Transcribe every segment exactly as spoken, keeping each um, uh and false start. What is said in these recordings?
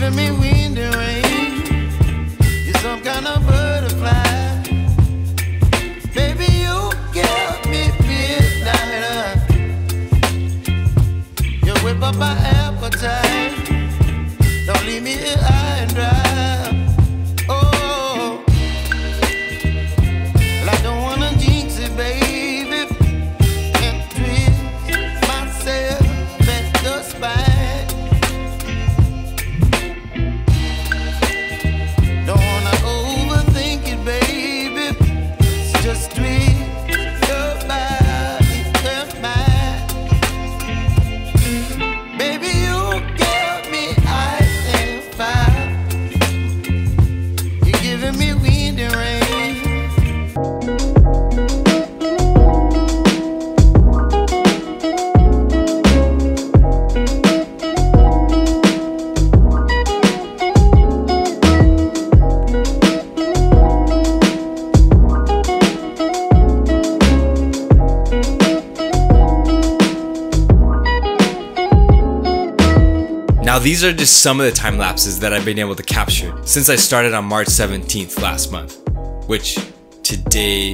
giving me wind and rain. You're some kind of butterfly. Baby, you give me midnight. You whip up my appetite. Don't leave me here high and dry. Oh, well, I don't wanna jinx it, baby, and twist myself at the spine. Don't wanna overthink it, baby. It's just twist your body and mine. Baby, you give me ice and fire. You're giving me wind and rain. Now these are just some of the time lapses that I've been able to capture since I started on March seventeenth last month, which today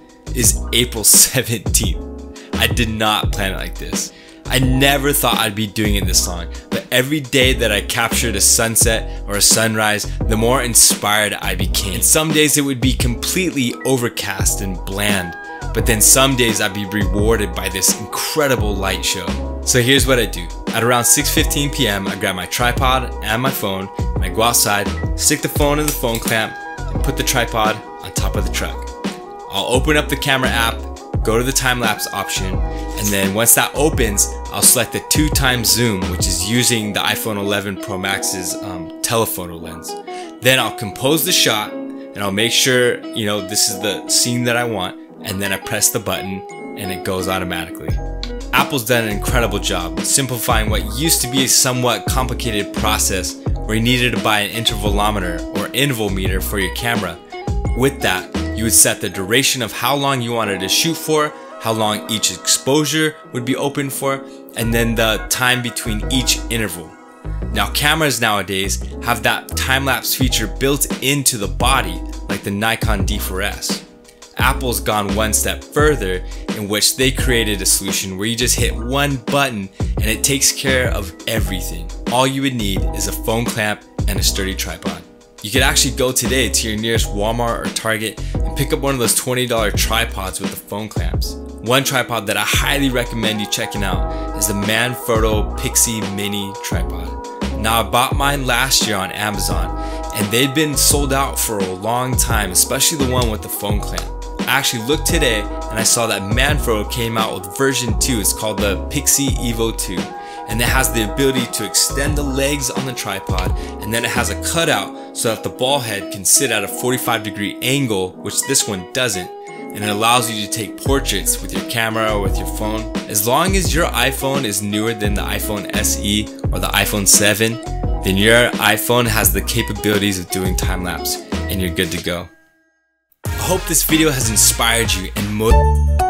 is April seventeenth. I did not plan it like this. I never thought I'd be doing it this long, but every day that I captured a sunset or a sunrise, the more inspired I became. And some days it would be completely overcast and bland, but then some days I'd be rewarded by this incredible light show. So here's what I do. At around six fifteen p m, I grab my tripod and my phone, and I go outside, stick the phone in the phone clamp, and put the tripod on top of the truck. I'll open up the camera app, go to the time-lapse option, and then once that opens, I'll select the two times zoom, which is using the iPhone eleven Pro Max's um, telephoto lens. Then I'll compose the shot, and I'll make sure, you know, this is the scene that I want, and then I press the button, and it goes automatically. Apple's done an incredible job simplifying what used to be a somewhat complicated process where you needed to buy an intervalometer or interval meter for your camera. With that, you would set the duration of how long you wanted to shoot for, how long each exposure would be open for, and then the time between each interval. Now cameras nowadays have that time-lapse feature built into the body like the Nikon D four S. Apple's gone one step further, in which they created a solution where you just hit one button and it takes care of everything. All you would need is a phone clamp and a sturdy tripod. You could actually go today to your nearest Walmart or Target and pick up one of those twenty dollar tripods with the phone clamps. One tripod that I highly recommend you checking out is the Manfrotto Pixie Mini Tripod. Now I bought mine last year on Amazon and they'd been sold out for a long time, especially the one with the phone clamp. I actually looked today and I saw that Manfrotto came out with version two. It's called the Pixie Evo two, and it has the ability to extend the legs on the tripod, and then it has a cutout so that the ball head can sit at a forty-five degree angle, which this one doesn't, and it allows you to take portraits with your camera or with your phone. As long as your iPhone is newer than the iPhone S E or the iPhone seven, then your iPhone has the capabilities of doing time-lapse and you're good to go. I hope this video has inspired you and motivated you.